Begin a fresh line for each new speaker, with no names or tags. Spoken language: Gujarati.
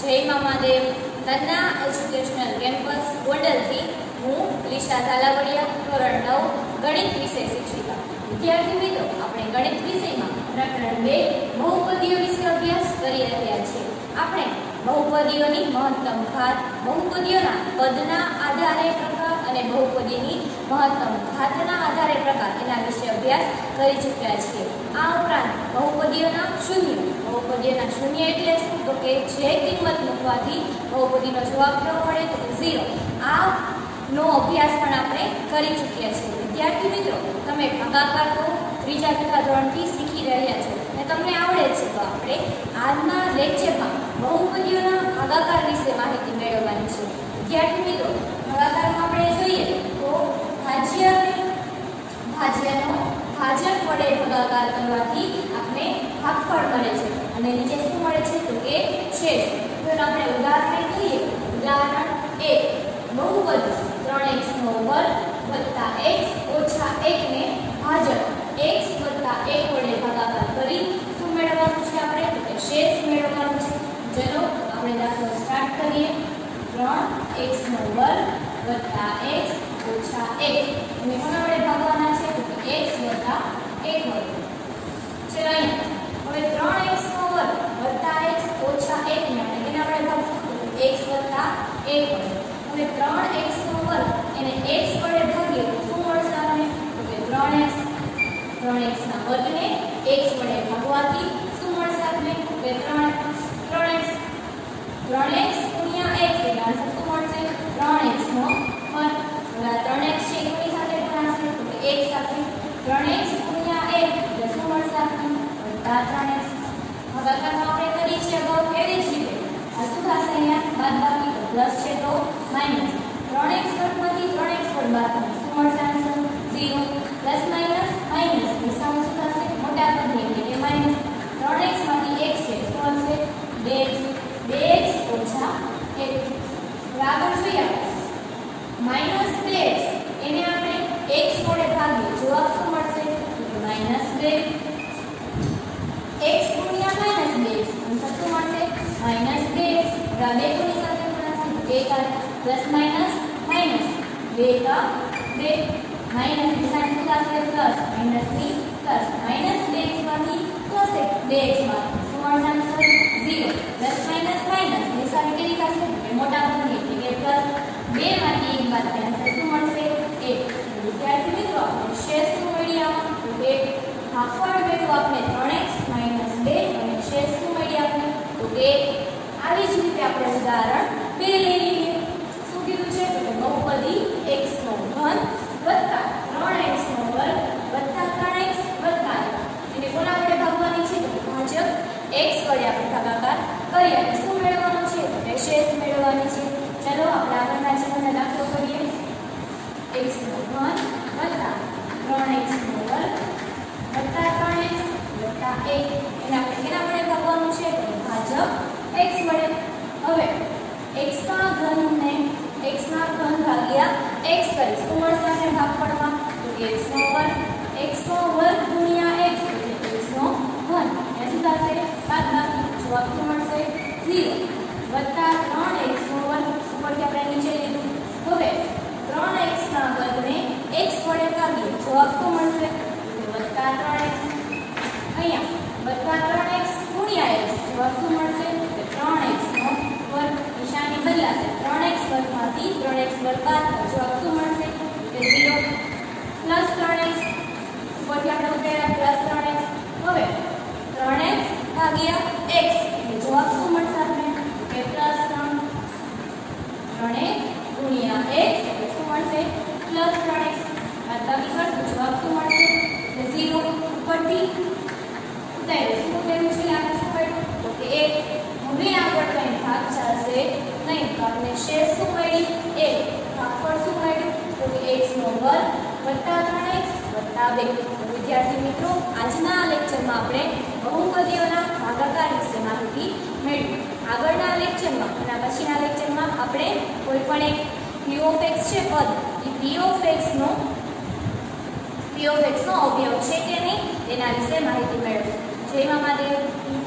જય મામાદેવ તન્ના એજ્યુકેશનલ કેમ્પસ ગોંડલથી હું લિશા ઝાલાવડિયા ધોરણ 9 ગણિત વિષય શિક્ષિકા. વિદ્યાર્થી મિત્રો, આપણે ગણિત વિષયમાં પ્રકરણ 2 બહુપદીઓ વિશે અભ્યાસ કરી રહ્યા છીએ. આપણે બહુપદીઓની મહત્તમ ઘાત, બહુપદીઓના પદના આધારે પ્રકાર અને બહુપદીની મહત્તમ ઘાતના આધારે પ્રકાર એના વિશે અભ્યાસ કરી ચૂક્યા છીએ. આ ઉપરાંત બહુપદીઓના શૂન્ય એટલે શું? તો કે જે કિંમત મૂકવાથી બહુપદીનો જવાબ કેવો મળે? તો 0. આ નો અભ્યાસ પણ આપણે કરી ચૂક્યા છીએ. વિદ્યાર્થી મિત્રો, તમે ભાગાકાર તો ત્રીજા ચોથા ધોરણથી શીખી રહ્યા છો અને તમને આવડે છે. તો આપણે આજના લેક્ચરમાં બહુપદીઓના ભાગાકાર વિશે માહિતી મેળવવાની છે. વિદ્યાર્થી મિત્રો, ભાગાકારમાં આપણે જોઈએ તો ભાજ્યનો ભાજક વડે ભાગાકાર કરવાથી આપણે ભાગફળ મળે છે અને નીચે શું મળે છે? તો કે છેદ. તો આપણે ઉદાહરણ જોઈએ. ઉદાહરણ 1, બહુપદી 3x નો વર્ગ વત્તા x ઓછા 1 ને ભાજક x વત્તા 1 વડે ભાગાકાર કરી શું મેળવવાનું છે? આપણે તો કે શેષ મેળવવાનું છે. ચલો આપણે દાખલો સ્ટાર્ટ કરીએ. 3x નો વર્ગ વત્તા x ઓછા 1 અને કોના વડે ભાગવાના છે? તો કે x વત્તા 1 વડે. ચલો અહીંયા હવે 3x નો વર્ગ વત્તા x ઓછા 1 ને આપણે કેના વડે ભાગશું? તો x વત્તા 1 વડે. હવે 3x નો વર્ગ એને x વડે ભાગીએ તો શું મળશે આપણને? તો કે 3x ના વર્ગને x વડે ભાગવાથી શું મળશે આપણને? તો કે 3x ગુણ્યા x એટલે આન્સર શું મળશે? 3x નો વર્ગ. હવે આ 3x છે કોની સાથે ગુણાશે? તો કે x સાથે. 3x ગુણ્યા 1 એટલે શું મળશે આપણને? વત્તા 3x. ભાગાકારમાં આપણે કરી છે અગાઉ એવી જ રીતે આ શું થશે? અહીંયા બાદબાકી તો પ્લસ છે તો માઈનસ. 3x વર્ગમાંથી 3x વર્ગ બાદ શું મળશે? આન્સર 0. પ્લસ માઈનસ માઈનસ નિશાની શું થશે? મોટા પદની એટલે કે માઈનસ. 3x માંથી x છે શું હશે? 2x ઓછા 1. આગળ જોઈએ માઈનસ 2x એને આપણે x વડે ભાગીએ જવાબ શું મળશે? માઈનસ 2. x ગુણ્યા માઈનસ 2x આન્સર શું મળશે? Minus 2x. આ બે કોની સાથે ગુણાશે? 2 સાથે. પ્લસ માઈનસ માઈનસ 2 કા 2 માઈનસ નિશાની શું થશે? પ્લસ માઈનસ ની પ્લસ. માઈનસ 2x માંથી પ્લસ 2x માંથી શું મળશે? આન્સર 0. પ્લસ માઈનસ માઈનસ નિશાની કેવી થશે? મોટા પદની એટલે કે પ્લસ. 2 માંથી 1 બાદ આન્સર શું મળશે? 1. વિદ્યાર્થી મિત્રો, આપણે શેષ શું મળ્યા? તો કે ભાગફળ મેળવ્યું આપણે 3x - 2 અને શેષ શું મળ્યા આપણે? તો કે આવી જ રીતે આપણે ઉદાહરણ 2 લઈ લઈએ. શું કીધું છે? તો બહુપદી x નો ઘન વત્તા 3x નો વર્ગ વત્તા 3x વત્તા 1 એને કોના વડે ભાગવાની છે? તો ભાજક x વડે આપણે ભાગાકાર કરીએ અને શું મેળવવાનું છે? તો શેષ મેળવવાની છે. ચલો આપણે આગળના ચિહ્નનો દાખલો કરીએ. x નો ઘન વત્તા 3x નો વર્ગ વત્તા 3x વત્તા 1 એને આપણે કેના વડે ભાગવાનું છે? તો ભાજક x વડે. હવે x ના ઘન ભાગ્યા x કરી શું મળશે આપણે ભાગફળમાં? તો x નો વર્ગ ગુણ્યા x એટલે x નો ઘન. એ શું થશે? બાદબાકી. જવાબ શું મળશે? 0. વત્તા 3x નો વર્ગ ઉપરથી આપણે નીચે લીધું. હવે 3x ના વર્ગને x વડે ભાગીએ જવાબ શું મળશે? વત્તા 3x. અહીંયા વત્તા 3x ગુણ્યા x જવાબ શું મળશે? 3x નો વર્ગ. નિશાની બદલાશે. 3x વર્ગમાંથી 3x વર્ગ બાદ જવાબ શું મળશે? 0. પ્લસ 3x ઉપરથી આપણે ઉતાર્યા પ્લસ 3x. હવે 3x ભાગ્યા x એટલે જવાબ શું મળશે આપણે? કે પ્લસ 3. 3x ગુણ્યા x એટલે શું મળશે? Plus 3x. બાદબાકી કરશું જવાબ શું મળશે? 0. ઉપરથી ઉતાર્યું શું ઉતાર્યું છે? આપણે શું કર્યું? તો કે 1. હવે આગળ કંઈ ભાગ ચાલશે નહીં તો આપણે શેષ શું મળી? 1. ભાગફળ શું મળ્યું? તો કે x નો વર્ગ વત્તા 3x વત્તા 2. વિદ્યાર્થી મિત્રો, આજના લેક્ચરમાં આપણે બહુપદીઓના ભાગાકાર વિશે માહિતી મેળવી. આગળના લેક્ચરમાં અને પછીના લેક્ચરમાં આપણે કોઈ પણ એક p of x છે પદ, એ p of x નો અવયવ છે કે નહીં તેના વિશે માહિતી મેળવીશું. જય મામાદેવ.